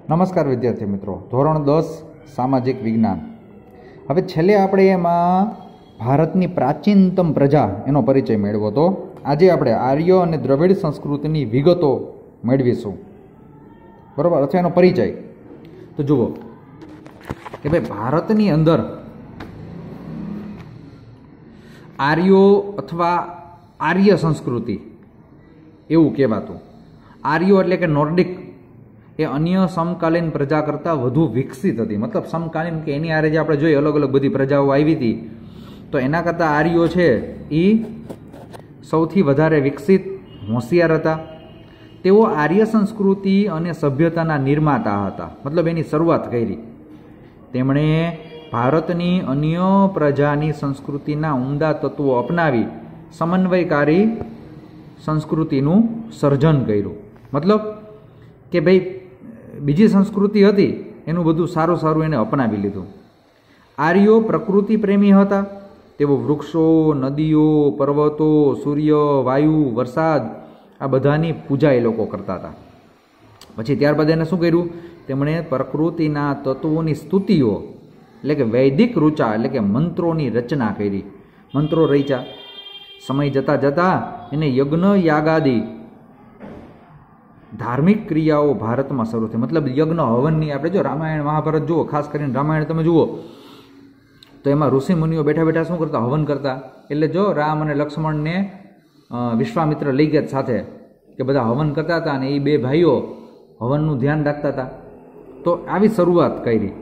નમસ્કાર વિદ્યાર્થી મિત્રો, ધોરણ 10 સામાજિક વિજ્ઞાન. હવે છેલ્લે આપણે એમાં ભારતની પ્રાચીનતમ પ્રજા એનો પરિચય મેળવ્યો હતો. આજે આપણે આર્ય અને દ્રવિડ સંસ્કૃતિની વિગતો મેળવીશું, બરાબર, અથવા એનો પરિચય. તો જુઓ કે ભાઈ ભારતની અંદર આર્યો અથવા આર્ય સંસ્કૃતિ એવું કહેવાતું. આર્યો એટલે કે નોર્ડિક એ અન્ય સમકાલીન પ્રજા કરતાં વધુ વિકસિત હતી. મતલબ સમકાલીન કે એની આરે જે આપણે જોઈએ અલગ અલગ બધી પ્રજાઓ આવી હતી, તો એના કરતાં આર્યો છે એ સૌથી વધારે વિકસિત, હોશિયાર હતા. તેઓ આર્ય સંસ્કૃતિ અને સભ્યતાના નિર્માતા હતા, મતલબ એની શરૂઆત કરી. તેમણે ભારતની અન્ય પ્રજાની સંસ્કૃતિના ઉમદા તત્વો અપનાવી સમન્વયકારી સંસ્કૃતિનું સર્જન કર્યું. મતલબ કે ભાઈ બીજી સંસ્કૃતિ હતી એનું બધું સારું સારું એને અપનાવી લીધું. આર્યો પ્રકૃતિ પ્રેમી હતા. તેઓ વૃક્ષો, નદીઓ, પર્વતો, સૂર્ય, વાયુ, વરસાદ આ બધાની પૂજા એ લોકો કરતા હતા. પછી ત્યારબાદ એને શું કર્યું? તેમણે પ્રકૃતિના તત્વોની સ્તુતિઓ એટલે કે વૈદિક ઋચા એટલે કે મંત્રોની રચના કરી. મંત્રો રચ્યા. સમય જતાં જતાં એને યજ્ઞ યાગાદી ધાર્મિક ક્રિયાઓ ભારતમાં શરૂ થઈ. મતલબ યજ્ઞ હવનની આપણે જો રામાયણ મહાભારત જુઓ, ખાસ કરીને રામાયણ તમે જુઓ તો એમાં ઋષિ મુનિઓ બેઠા બેઠા શું કરતા? હવન કરતા. એટલે જો રામ અને લક્ષ્મણને વિશ્વામિત્ર લઈ ગયા સાથે કે બધા હવન કરતા હતા અને એ બે ભાઈઓ હવનનું ધ્યાન રાખતા હતા. તો આવી શરૂઆત કરી.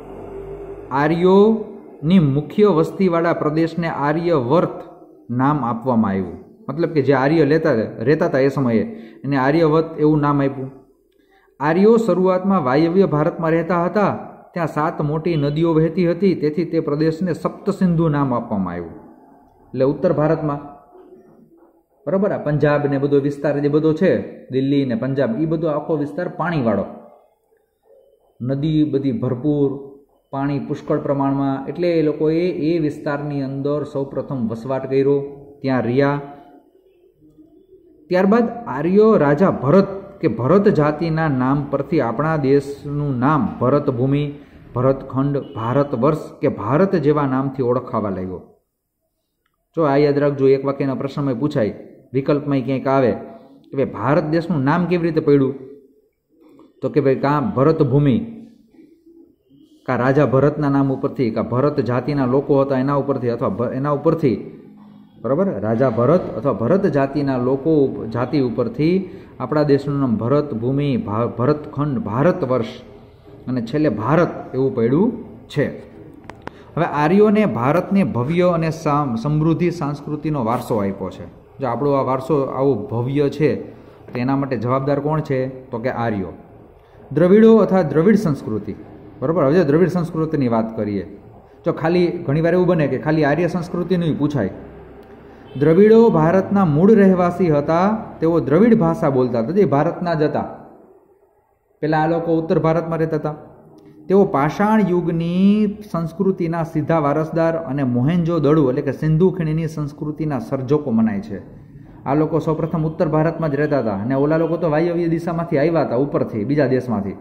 આર્યોની મુખ્ય વસ્તીવાળા પ્રદેશને આર્યવર્ત નામ આપવામાં આવ્યું. મતલબ કે જે આર્ય રહેતા હતા એ સમયે એને આર્યવત એવું નામ આપ્યું. આર્યો શરૂઆતમાં વાયવ્ય ભારતમાં રહેતા હતા. ત્યાં 7 મોટી નદીઓ વહેતી હતી, તેથી તે પ્રદેશને સપ્તસિંધુ નામ આપવામાં આવ્યું. એટલે ઉત્તર ભારતમાં, બરાબર, આ પંજાબ ને બધો વિસ્તાર જે બધો છે, દિલ્હી ને પંજાબ, એ બધો આખો વિસ્તાર પાણીવાળો, નદી બધી ભરપૂર, પાણી પુષ્કળ પ્રમાણમાં. એટલે એ લોકોએ એ વિસ્તારની અંદર સૌપ્રથમ વસવાટ કર્યો, ત્યાં રહ્યા. ત્યારબાદ આર્યો રાજા ભરત કે ભરત જાતિના નામ પરથી આપણા દેશનું નામ ભરત ભૂમિ, ભરતખંડ, ભારત વર્ષ કે ભારત જેવા નામથી ઓળખાવા લાગ્યો. જો આ યાદ રાખજો, એક વાક્યના પ્રશ્નમાં પૂછાય, વિકલ્પમાં ક્યાંક આવે કે ભાઈ ભારત દેશનું નામ કેવી રીતે પડ્યું? તો કે ભાઈ કાં ભરત ભૂમિ, કાં રાજા ભરતના નામ ઉપરથી, કાં ભરત જાતિના લોકો હતા એના ઉપરથી, અથવા એના ઉપરથી, બરાબર, રાજા ભરત અથવા ભરત જાતિના લોકો જાતિ ઉપરથી આપણા દેશનું નામ ભરત ભૂમિ, ભરતખંડ, ભારત વર્ષ અને છેલ્લે ભારત એવું પડ્યું છે. હવે આર્યોને ભારતને ભવ્ય અને સમૃદ્ધિ સંસ્કૃતિનો વારસો આપ્યો છે. જો આપણો આ વારસો આવો ભવ્ય છે તો એના માટે જવાબદાર કોણ છે? તો કે આર્યો. દ્રવિડો અથવા દ્રવિડ સંસ્કૃતિ, બરાબર. હવે દ્રવિડ સંસ્કૃતિની વાત કરીએ. જો ખાલી ઘણીવાર એવું બને કે ખાલી આર્ય સંસ્કૃતિનું પૂછાય. દ્રવિડો ભારતના મૂળ રહેવાસી હતા. તેઓ દ્રવિડ ભાષા બોલતા હતા, જે ભારતના જ હતા. પહેલાં આ લોકો ઉત્તર ભારતમાં રહેતા હતા. તેઓ પાષાણ યુગની સંસ્કૃતિના સીધા વારસદાર અને મોહેન્જો દડો એટલે કે સિંધુ ખીણની સંસ્કૃતિના સર્જકો મનાય છે. આ લોકો સૌપ્રથમ ઉત્તર ભારતમાં જ રહેતા હતા અને ઓલા લોકો તો વાયવ્ય દિશામાંથી આવ્યા હતા, ઉપરથી બીજા દેશમાંથી.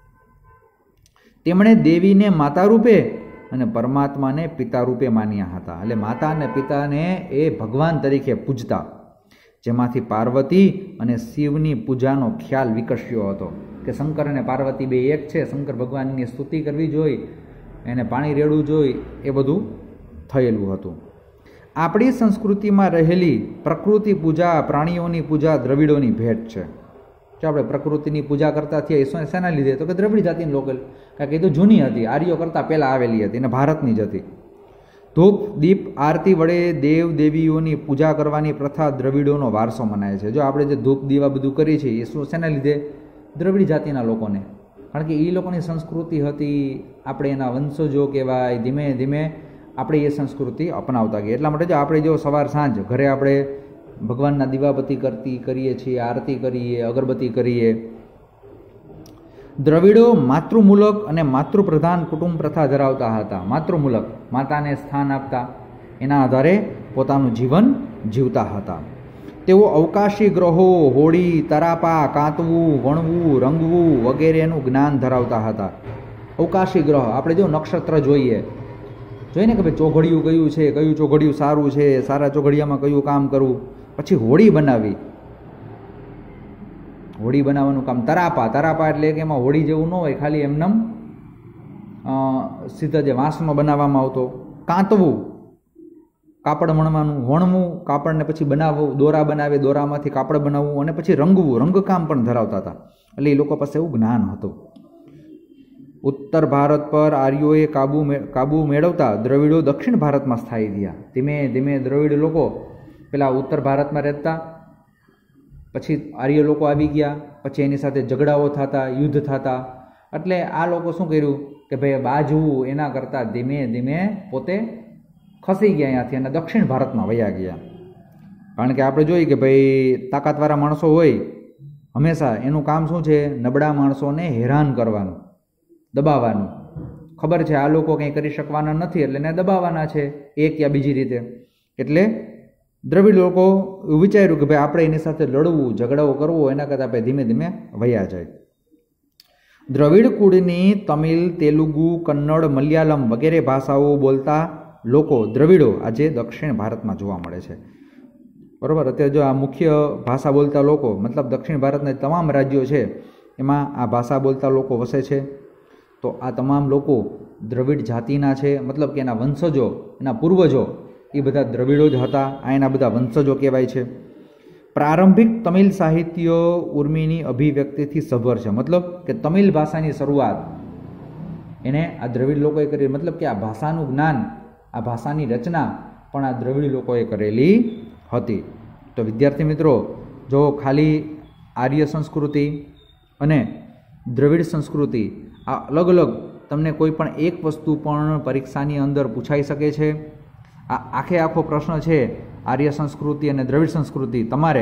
તેમણે દેવીને માતા રૂપે અને પરમાત્માને પિતા રૂપે માન્યા હતા. એટલે માતા અને પિતાને એ ભગવાન તરીકે પૂજતા, જેમાંથી પાર્વતી અને શિવની પૂજાનો ખ્યાલ વિકસ્યો હતો કે શંકર અને પાર્વતી બે એક છે, શંકર ભગવાનની સ્તુતિ કરવી જોઈએ, એને પાણી રેડવું જોઈએ, એ બધું થયેલું હતું. આપણી સંસ્કૃતિમાં રહેલી પ્રકૃતિ પૂજા, પ્રાણીઓની પૂજા દ્રવિડોની ભેટ છે. જો આપણે પ્રકૃતિની પૂજા કરતા થયા, શેના લીધે? તો કે દ્રવિડ જાતિની લોકો, કારણ કે એ તો જૂની હતી, આર્યો કરતાં પહેલાં આવેલી હતી અને ભારતની જ હતી. ધૂપ, દીપ, આરતી વડે દેવ દેવીઓની પૂજા કરવાની પ્રથા દ્રવિડોનો વારસો મનાય છે. જો આપણે જે ધૂપ દીવા બધું કરીએ છીએ એ શું શેના લીધે? દ્રવિડ જાતિના લોકોને, કારણ કે એ લોકોની સંસ્કૃતિ હતી, આપણે એના વંશજો કહેવાય. ધીમે ધીમે આપણે એ સંસ્કૃતિ અપનાવતા ગયા. એટલા માટે જો આપણે જો સવાર સાંજ ઘરે આપણે ભગવાનના દીવાબત્તી કરીએ છીએ, આરતી કરીએ, અગરબત્તી કરીએ. દ્રવિડો માતૃમૂલક અને માતૃપ્રધાન કુટુંબ પ્રથા ધરાવતા હતા. માતૃમૂલક, માતાને સ્થાન આપતા, એના આધારે પોતાનું જીવન જીવતા હતા. તેઓ અવકાશી ગ્રહો, હોડી, તરાપા, કાંતવું, વણવું, રંગવું વગેરેનું જ્ઞાન ધરાવતા હતા. અવકાશી ગ્રહ આપણે જો નક્ષત્ર જોઈએ ને કે ભાઈ ચોઘડિયું કયું છે, કયું ચોઘડિયું સારું છે, સારા ચોઘડિયામાં કયું કામ કરવું. પછી હોડી બનાવી, હોડી બનાવવાનું કામ. તરાપા એટલે કે એમાં હોડી જેવું ન હોય, ખાલી એમનેમ સીધા જે વાંસનો બનાવવામાં આવતો. કાંતવું, કાપડ વણવાનું. વણવું, કાપડને પછી બનાવવું, દોરા બનાવે, દોરામાંથી કાપડ બનાવવું. અને પછી રંગવું, રંગકામ પણ ધરાવતા હતા. એટલે એ લોકો પાસે એવું જ્ઞાન હતું. ઉત્તર ભારત પર આર્યોએ કાબુ મેળવતા દ્રવિડો દક્ષિણ ભારતમાં સ્થાયી થયા. ધીમે ધીમે દ્રવિડ લોકો પેલા ઉત્તર ભારતમાં રહેતા, પછી આર્ય લોકો આવી ગયા, પછી એની સાથે ઝઘડાઓ થતા, યુદ્ધ થતા. એટલે આ લોકો શું કર્યું કે ભાઈ બાજવું એના કરતાં ધીમે ધીમે પોતે ખસી ગયા અહીંયાથી અને દક્ષિણ ભારતમાં વયા ગયા. કારણ કે આપણે જોઈએ કે ભાઈ તાકાતવાળા માણસો હોય હંમેશા એનું કામ શું છે, નબળા માણસોને હેરાન કરવાનું, દબાવવાનું. ખબર છે આ લોકો કંઈ કરી શકવાના નથી એટલે એને દબાવવાના છે એક યા બીજી રીતે. એટલે દ્રવિડ લોકો વિચાર્યું કે ભાઈ આપણે એની સાથે લડવું, ઝઘડાઓ કરવો, એના કરતાં આપણે ધીમે ધીમે વયા જાય. દ્રવિડ કુળની તમિલ, તેલુગુ, કન્નડ, મલયાલમ વગેરે ભાષાઓ બોલતા લોકો દ્રવિડો આજે દક્ષિણ ભારતમાં જોવા મળે છે. બરાબર. અત્યારે જો આ મુખ્ય ભાષા બોલતા લોકો, મતલબ દક્ષિણ ભારતના તમામ રાજ્યો છે એમાં આ ભાષા બોલતા લોકો વસે છે. તો આ તમામ લોકો દ્રવિડ જાતિના છે, મતલબ કે એના વંશજો, એના પૂર્વજો એ બધા દ્રવિડો જ હતા. આ એના બધા વંશજો કહેવાય છે. પ્રારંભિક તમિલ સાહિત્ય ઉર્મિની અભિવ્યક્તિથી સભર છે. મતલબ કે તમિલ ભાષાની શરૂઆત એને આ દ્રવિડ લોકોએ કરી. મતલબ કે આ ભાષાનું જ્ઞાન, આ ભાષાની રચના પણ આ દ્રવિડ લોકોએ કરેલી હતી. તો વિદ્યાર્થી મિત્રો, જો ખાલી આર્ય સંસ્કૃતિ અને દ્રવિડ સંસ્કૃતિ આ અલગ અલગ તમને કોઈ પણ એક વસ્તુ પણ પરીક્ષાની અંદર પૂછાઈ શકે છે. આ આખો પ્રશ્ન છે આર્ય સંસ્કૃતિ અને દ્રવિડ સંસ્કૃતિ તમારે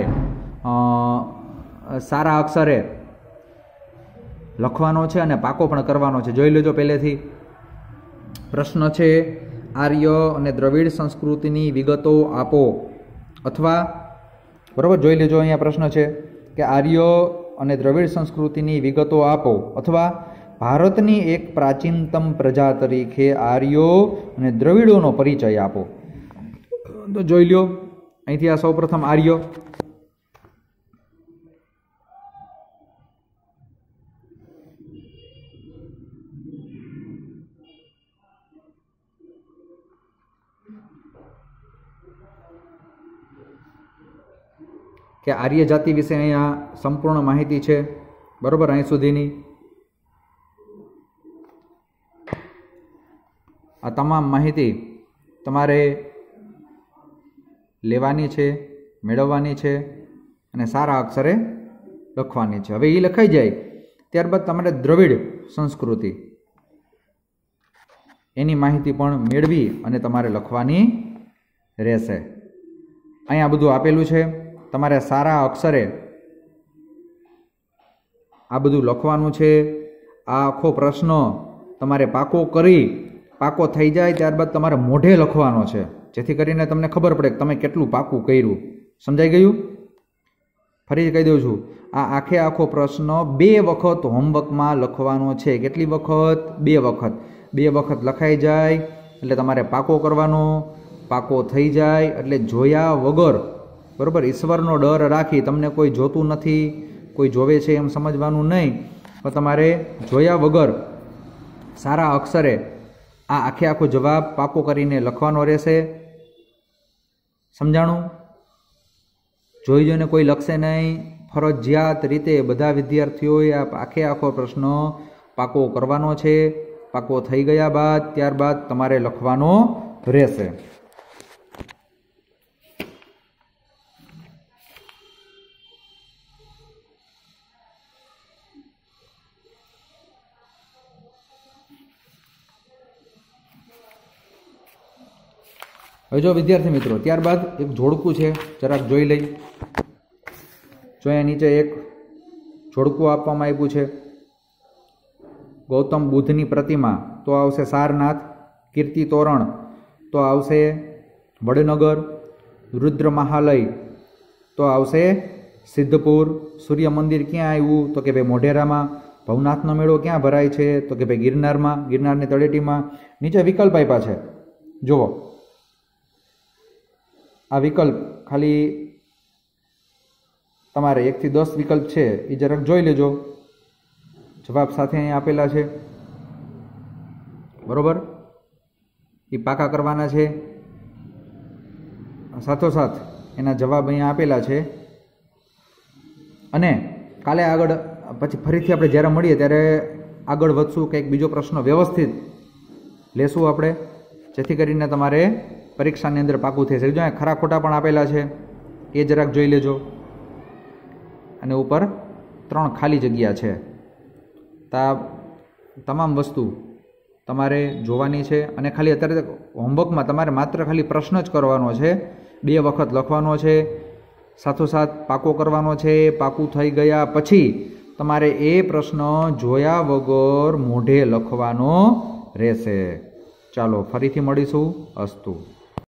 સારા અક્ષરે લખવાનો છે અને પાકો પણ કરવાનો છે. જોઈ લેજો પહેલેથી. પ્રશ્ન છે આર્ય અને દ્રવિડ સંસ્કૃતિની વિગતો આપો. અથવા બરાબર જોઈ લેજો, અહીંયા પ્રશ્ન છે કે આર્ય અને દ્રવિડ સંસ્કૃતિની વિગતો આપો, અથવા ભારતની એક પ્રાચીનતમ પ્રજા તરીકે આર્યો અને દ્રવિડોનો પરિચય આપો. તો જોઈ લો, અહીંથી આ સૌપ્રથમ આર્યો. કે આર્ય જાતિ વિશે અહીંયા સંપૂર્ણ માહિતી છે. બરોબર, અહીં સુધીની આ તમામ માહિતી તમારે લેવાની છે, મેળવવાની છે અને સારા અક્ષરે લખવાની છે. હવે એ લખાઈ જાય ત્યારબાદ તમારે દ્રવિડ સંસ્કૃતિ એની માહિતી પણ મેળવી અને તમારે લખવાની રહેશે. અહીંયા બધું આપેલું છે. તમારે સારા અક્ષરે આ બધું લખવાનું છે. આ આખો પ્રશ્ન તમારે પાકો થઈ જાય ત્યારબાદ તમારે મોઢે લખવાનો છે, જેથી કરીને તમને ખબર પડે કે તમે કેટલું પાકું કર્યું. સમજાઈ ગયું? ફરી કહી દઉં છું, આ આખો પ્રશ્ન 2 વખત હોમવર્કમાં લખવાનો છે. કેટલી વખત? 2 વખત. 2 વખત લખાઈ જાય એટલે તમારે પાકો કરવાનો. પાકો થઈ જાય એટલે જોયા વગર, બરાબર, ઈશ્વરનો ડર રાખી, તમને કોઈ જોતું નથી, કોઈ જોવે છે એમ સમજવાનું નહીં, પણ તમારે જોયા વગર સારા અક્ષરે આ આખો જવાબ પાકો કરીને લખવાનો રહેશે. સમજાણું? જોઈ જોઈને કોઈ લખશે નહીં. ફરજિયાત રીતે બધા વિદ્યાર્થીઓએ આ આખો પ્રશ્ન પાકો કરવાનો છે. પાકો થઈ ગયા બાદ ત્યારબાદ તમારે લખવાનો રહેશે. હવે જો વિદ્યાર્થી મિત્રો, ત્યારબાદ એક જોડકું છે, જરાક જોઈ લઈ. જો અહીંયા નીચે એક જોડકું આપવામાં આવ્યું છે. ગૌતમ બુદ્ધની પ્રતિમા તો આવશે સારનાથ, કીર્તિ તોરણ તો આવશે વડનગર, રુદ્ર મહાલય તો આવશે સિદ્ધપુર. સૂર્ય મંદિર ક્યાં આવ્યું? તો કે ભાઈ મોઢેરામાં. ભવનાથનો મેળો ક્યાં ભરાય છે? તો કે ભાઈ ગિરનારમાં, ગિરનારની તળેટીમાં. નીચે વિકલ્પ આપ્યા છે, જુઓ આ વિકલ્પ ખાલી તમારે 1 થી 10 વિકલ્પ છે એ જરાક જોઈ લેજો. જવાબ સાથે અહીં આપેલા છે, બરોબર, એ પાકા કરવાના છે. સાથોસાથ એના જવાબ અહીંયા આપેલા છે. અને કાલે આગળ પછી ફરીથી આપણે જ્યારે મળીએ ત્યારે આગળ વધશું, કંઈક બીજો પ્રશ્ન વ્યવસ્થિત લેશું આપણે, જેથી કરીને તમારે પરીક્ષાની અંદર પાકું થઈ શકે. જો ખરા ખોટા પણ આપેલા છે એ જરાક જોઈ લેજો. અને ઉપર 3 ખાલી જગ્યા છે. તમામ વસ્તુ તમારે જોવાની છે. અને ખાલી અત્યારે હોમવર્કમાં તમારે માત્ર ખાલી પ્રશ્ન જ કરવાનો છે, 2 વખત લખવાનો છે, સાથોસાથ પાકો કરવાનો છે. પાકું થઈ ગયા પછી તમારે એ પ્રશ્ન જોયા વગર મોઢે લખવાનો રહેશે. ચાલો ફરીથી મળીશું. અસ્તુ.